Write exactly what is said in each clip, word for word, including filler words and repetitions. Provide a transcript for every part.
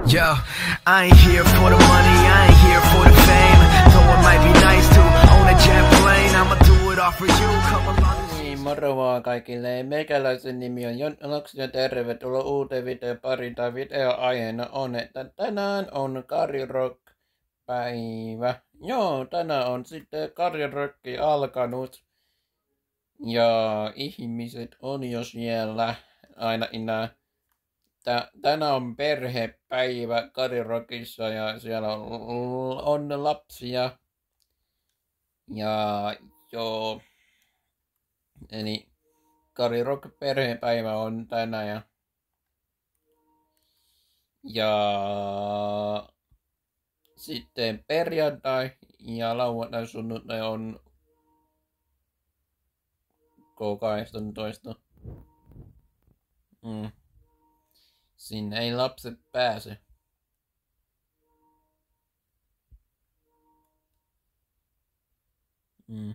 Yo, I ain't here for the money, I ain't here for the fame. Though it might be nice to own a jet plane, I'ma do it all for you, come along. Niin, moro vaan kaikille. Meikäläisen nimi on Jon Loksi ja tervetuloa uuteen videon pariin. Tai videoaiheena on, että tänään on Kari Rock päivä. Joo, tänään on sitten Kari Rocki alkanut. Ja ihmiset on jo siellä aina enää. Tänään on perhepäivä Kari Rockissa ja siellä on, on lapsia. Ja joo. Eli Kari Rock perhepäivä on tänään ja, ja sitten perjantai ja lauantai sunnuntai on K kahdeksantoista. Mm. Sinne ei lapset pääse. Mm.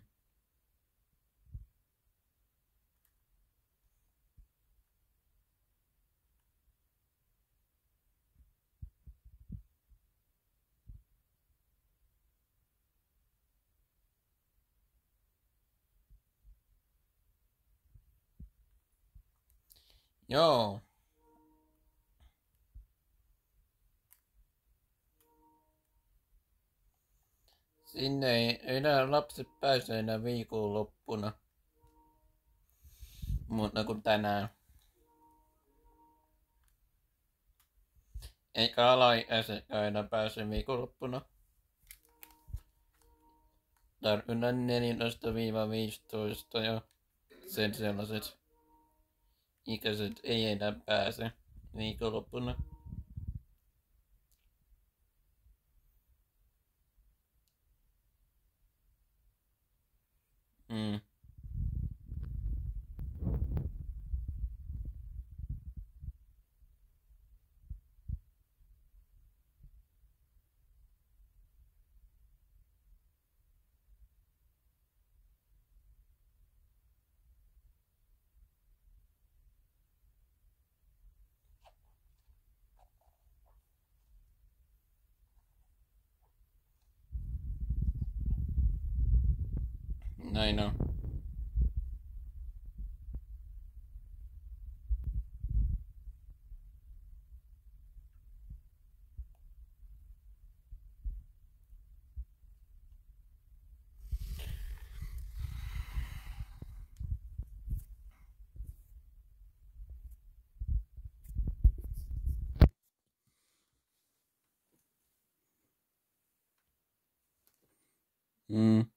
Joo. Sinne ei enää lapset pääse enää viikonloppuna. Mutta kuin tänään. Eikä alaikäisetkään enää pääse viikonloppuna. Tarkoitan neljätoista viisitoista ja sen sellaiset ikäiset ei enää pääse viikonloppuna. Mm. Näin on. Mm.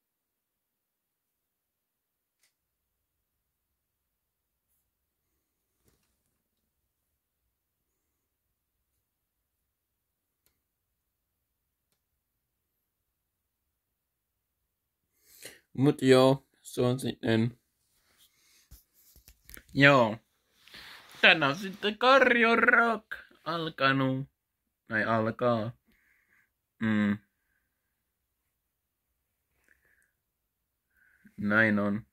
Mut joo, se on sitten. Joo. Tänään on sitten Kari Rock alkanut. Tai alkaa. Mm. Näin on.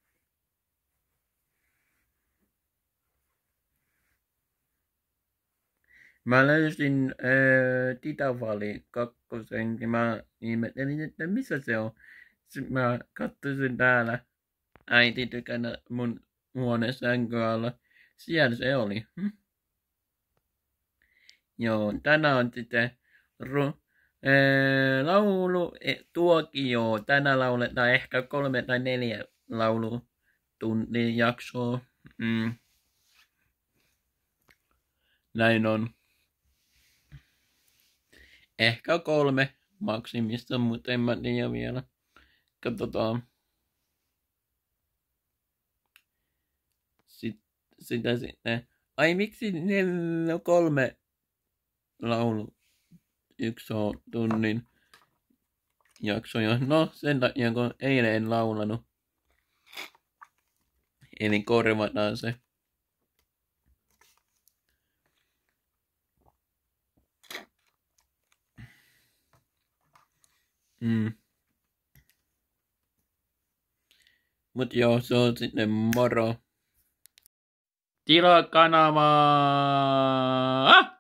Mä löysin äh, Titavali kakkosenkin. Mä ihmettelin, että missä se on. Sitten mä katsoin täällä äiti tykänä mun huoneen sängyn alla. Siellä se oli. Hm? Joo, tänään on sitten ru, äh, laulu e, tuokio. Tänään lauletaan ehkä kolme tai neljä laulutunnin jaksoa. Mm. Näin on. Ehkä kolme maksimista, mutta en mä tiedä vielä. Katsotaan. Sitten, sitä sitten. Ai miksi neljä, kolme laulu yksi on tunnin jaksoja? No sen takia kun eilen en laulanut. Eli korvataan se. Mm. Mut joo, se on sitten moro. Tilaa kanavaa!